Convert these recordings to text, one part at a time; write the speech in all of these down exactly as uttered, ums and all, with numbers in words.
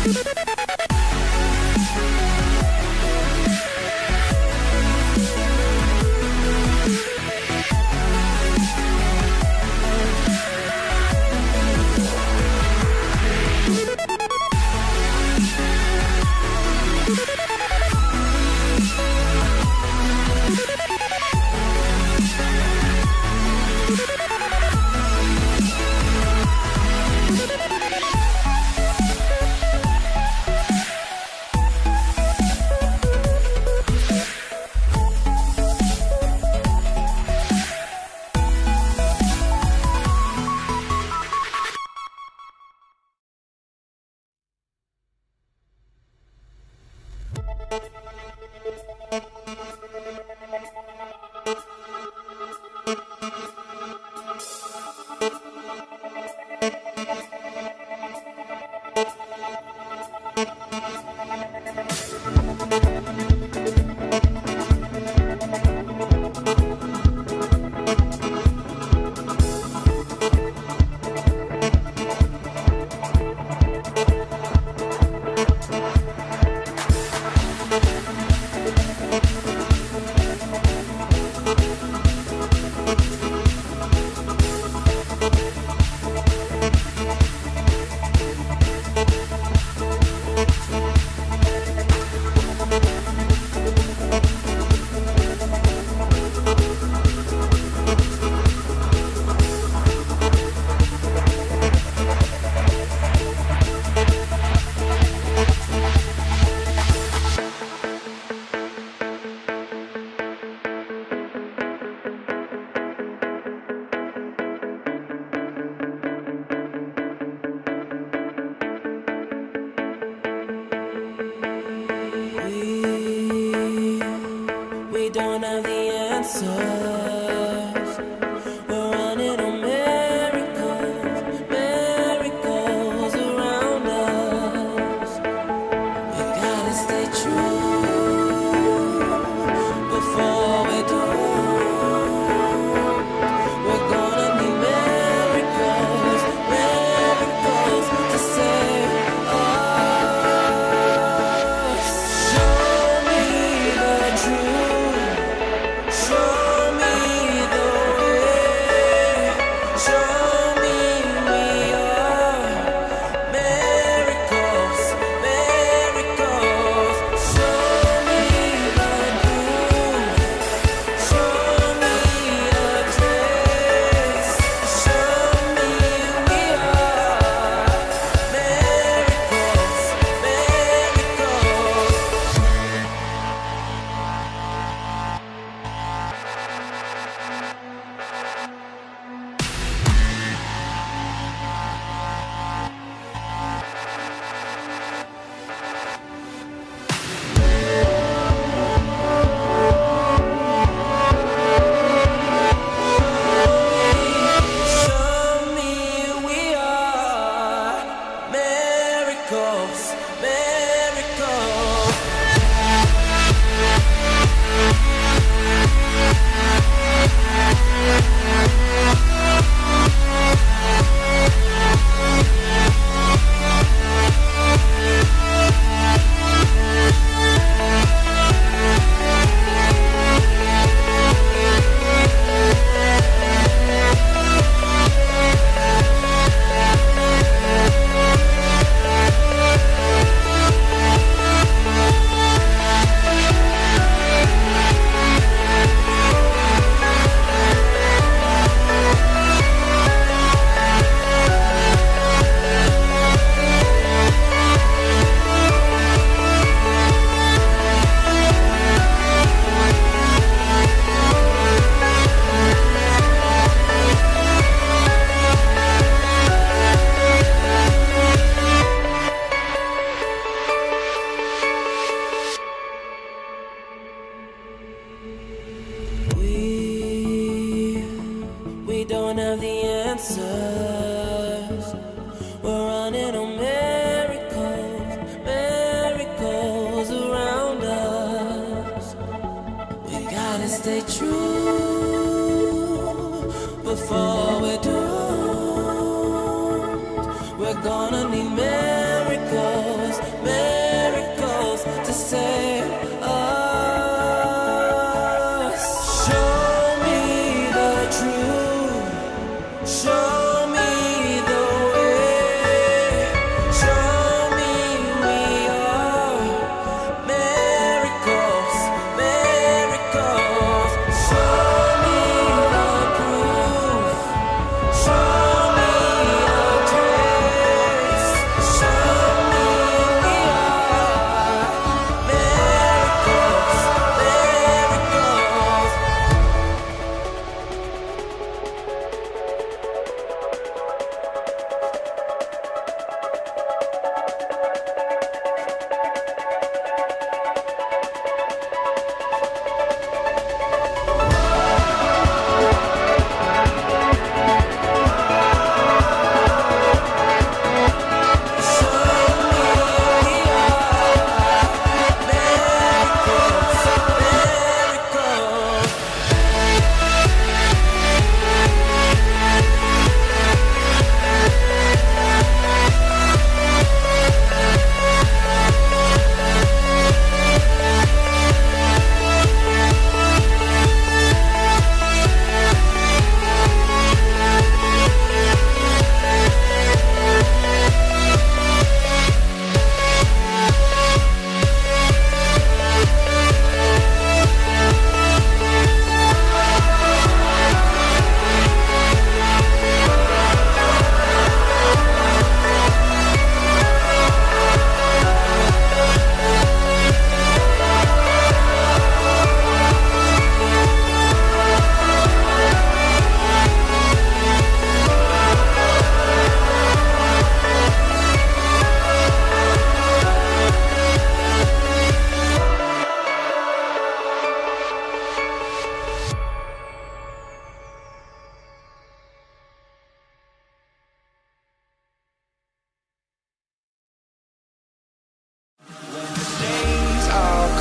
We're gonna need miracles,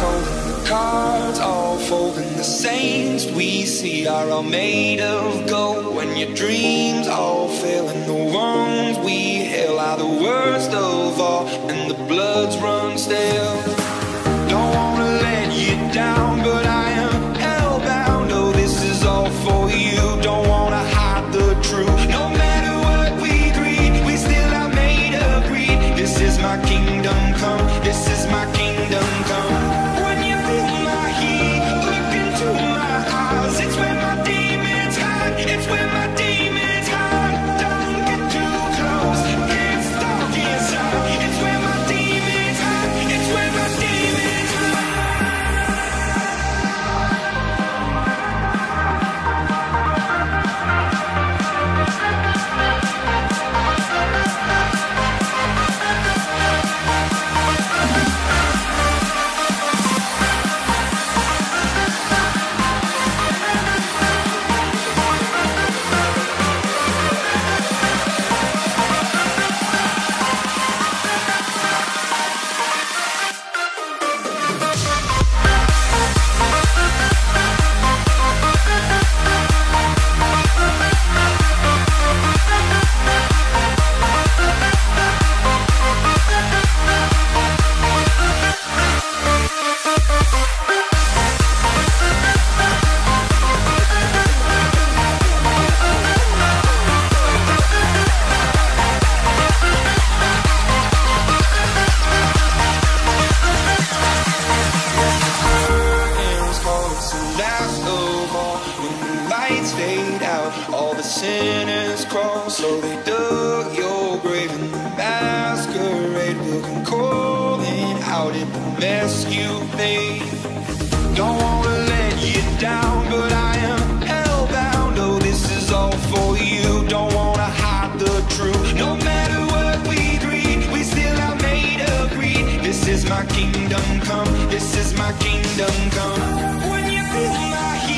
calling the cards, all folding. The saints we see are all made of gold. When your dreams all fail and the ones we hail are the worst of all, and the bloods run stale. Don't wanna let you down, but I am hellbound. Oh, this is all for you. Don't wanna hide the truth. No matter what we breed, we still are made of greed. This is my kingdom come. This is my kingdom come. When you feel my heat, look into my eyes. It's where my demons hide. It's where my demons hide. Don't get too close. Get stuck inside. It's where my demons hide. It's where my demons hide. All the sinners crawl, so they dug your grave, and the masquerade will come calling out in the mess you made. Don't wanna let you down, but I am hellbound. Oh, this is all for you. Don't wanna hide the truth. No matter what we breed, we still are made of greed. This is my kingdom come. This is my kingdom come. When you feel my heat,